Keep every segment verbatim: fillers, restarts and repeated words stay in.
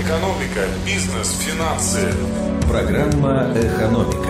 Экономика, бизнес, финансы. Программа «Экономика».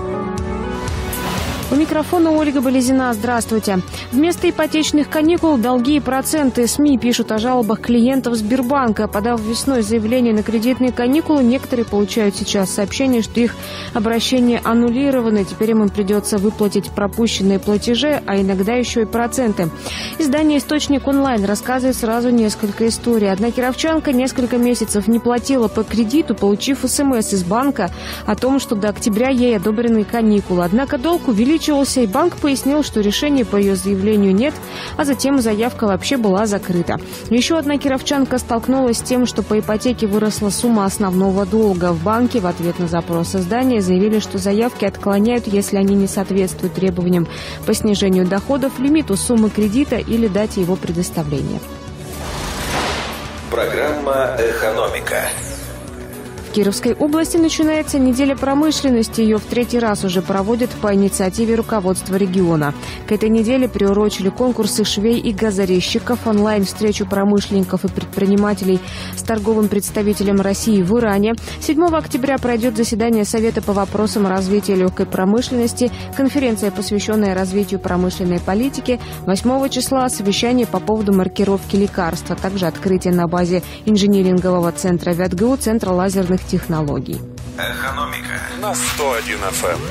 У микрофона Ольга Болезина. Здравствуйте. Вместо ипотечных каникул долги и проценты. СМИ пишут о жалобах клиентов Сбербанка. Подав весной заявление на кредитные каникулы, некоторые получают сейчас сообщение, что их обращения аннулированы. Теперь им придется выплатить пропущенные платежи, а иногда еще и проценты. Издание «Источник онлайн» рассказывает сразу несколько историй. Одна кировчанка несколько месяцев не платила по кредиту, получив СМС из банка о том, что до октября ей одобрены каникулы. Однако долг увеличился, и банк пояснил, что решения по ее заявлению нет, а затем заявка вообще была закрыта. Еще одна кировчанка столкнулась с тем, что по ипотеке выросла сумма основного долга. В банке в ответ на запрос издания заявили, что заявки отклоняют, если они не соответствуют требованиям по снижению доходов, лимиту суммы кредита или дате его предоставления. Программа «Экономика». В Кировской области начинается неделя промышленности. Ее в третий раз уже проводят по инициативе руководства региона. К этой неделе приурочили конкурсы швей и газорезчиков, онлайн-встречу промышленников и предпринимателей с торговым представителем России в Иране. седьмого октября пройдет заседание Совета по вопросам развития легкой промышленности, конференция, посвященная развитию промышленной политики. восьмого числа совещание по поводу маркировки лекарств, а также открытие на базе инжинирингового центра ВятГУ Центра лазерных технологий. Экономика на сто один эф эм.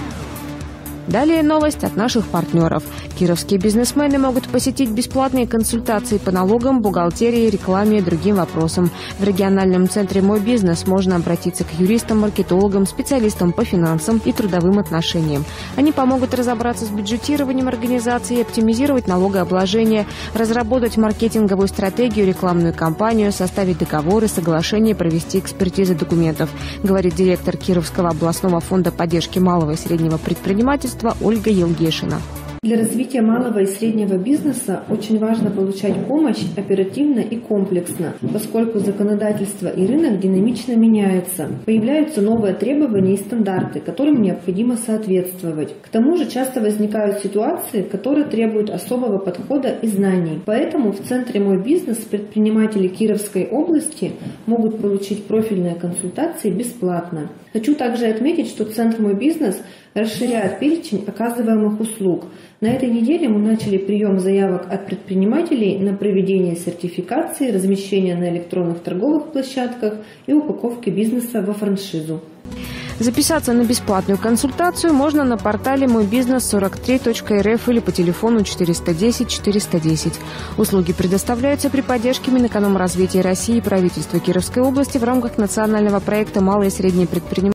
Далее новость от наших партнеров. Кировские бизнесмены могут посетить бесплатные консультации по налогам, бухгалтерии, рекламе и другим вопросам. В региональном центре «Мой бизнес» можно обратиться к юристам, маркетологам, специалистам по финансам и трудовым отношениям. Они помогут разобраться с бюджетированием организации, оптимизировать налогообложение, разработать маркетинговую стратегию, рекламную кампанию, составить договоры, соглашения, провести экспертизы документов, говорит директор Кировского областного фонда поддержки малого и среднего предпринимательства Ольга Елгешина. Для развития малого и среднего бизнеса очень важно получать помощь оперативно и комплексно, поскольку законодательство и рынок динамично меняются. Появляются новые требования и стандарты, которым необходимо соответствовать. К тому же часто возникают ситуации, которые требуют особого подхода и знаний. Поэтому в центре «Мой бизнес» предприниматели Кировской области могут получить профильные консультации бесплатно. Хочу также отметить, что Центр «Мой бизнес» расширяет перечень оказываемых услуг. На этой неделе мы начали прием заявок от предпринимателей на проведение сертификации, размещение на электронных торговых площадках и упаковки бизнеса во франшизу. Записаться на бесплатную консультацию можно на портале мой бизнес сорок три точка эр эф или по телефону четыреста десять четыреста десять. Услуги предоставляются при поддержке Минэкономразвития России и правительства Кировской области в рамках национального проекта «Малое и среднее предпринимательство».